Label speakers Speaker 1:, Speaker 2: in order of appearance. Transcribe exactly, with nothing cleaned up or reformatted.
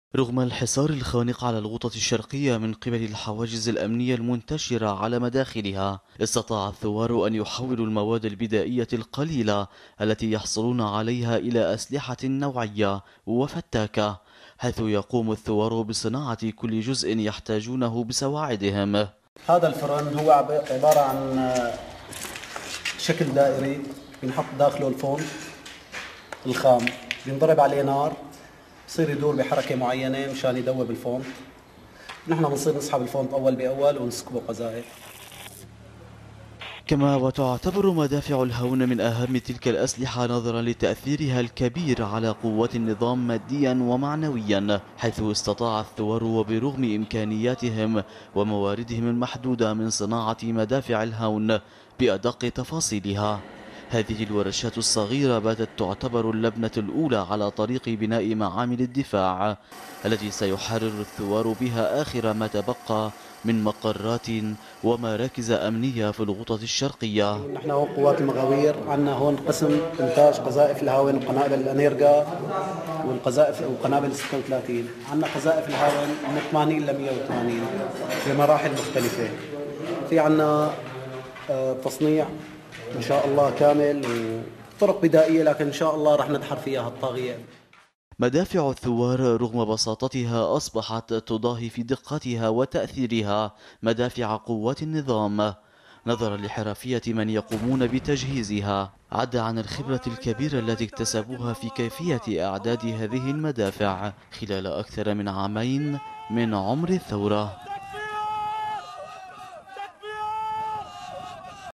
Speaker 1: رغم الحصار الخانق على الغوطة الشرقية من قبل الحواجز الأمنية المنتشرة على مداخلها، استطاع الثوار أن يحولوا المواد البدائية القليلة التي يحصلون عليها إلى أسلحة نوعية وفتاكة، حيث يقوم الثوار بصناعة كل جزء يحتاجونه بسواعدهم.
Speaker 2: هذا الفرن هو عبارة عن شكل دائري بنحط داخله الفون الخام، بنضرب عليه نار بصير يدور بحركة معينة مشان يذوب الفونت. نحن بنصير نسحب الفونت أول بأول ونسكبه قذائف.
Speaker 1: كما وتعتبر مدافع الهون من أهم تلك الأسلحة نظرا لتأثيرها الكبير على قوات النظام ماديا ومعنويا، حيث استطاع الثوار وبرغم إمكانياتهم ومواردهم المحدودة من صناعة مدافع الهون بأدق تفاصيلها. هذه الورشات الصغيرة باتت تعتبر اللبنة الأولى على طريق بناء معامل الدفاع التي سيحرر الثوار بها آخر ما تبقى من مقرات ومراكز أمنية في الغوطة الشرقية.
Speaker 2: نحن هون قوات المغاوير عندنا هون قسم إنتاج قذائف الهاون وقنابل الأنيرجا والقذائف وقنابل ستة وثلاثين. عندنا قذائف الهاون من ثمانين ل مئة وثمانين بمراحل مختلفة. في عندنا تصنيع إن شاء الله كامل وطرق بدائية، لكن إن شاء الله رح ندحر فيها الطاغية.
Speaker 1: مدافع الثوار رغم بساطتها أصبحت تضاهي في دقتها وتأثيرها مدافع قوات النظام، نظرا لحرفية من يقومون بتجهيزها، عدا عن الخبرة الكبيرة التي اكتسبوها في كيفية إعداد هذه المدافع خلال أكثر من عامين من عمر الثورة.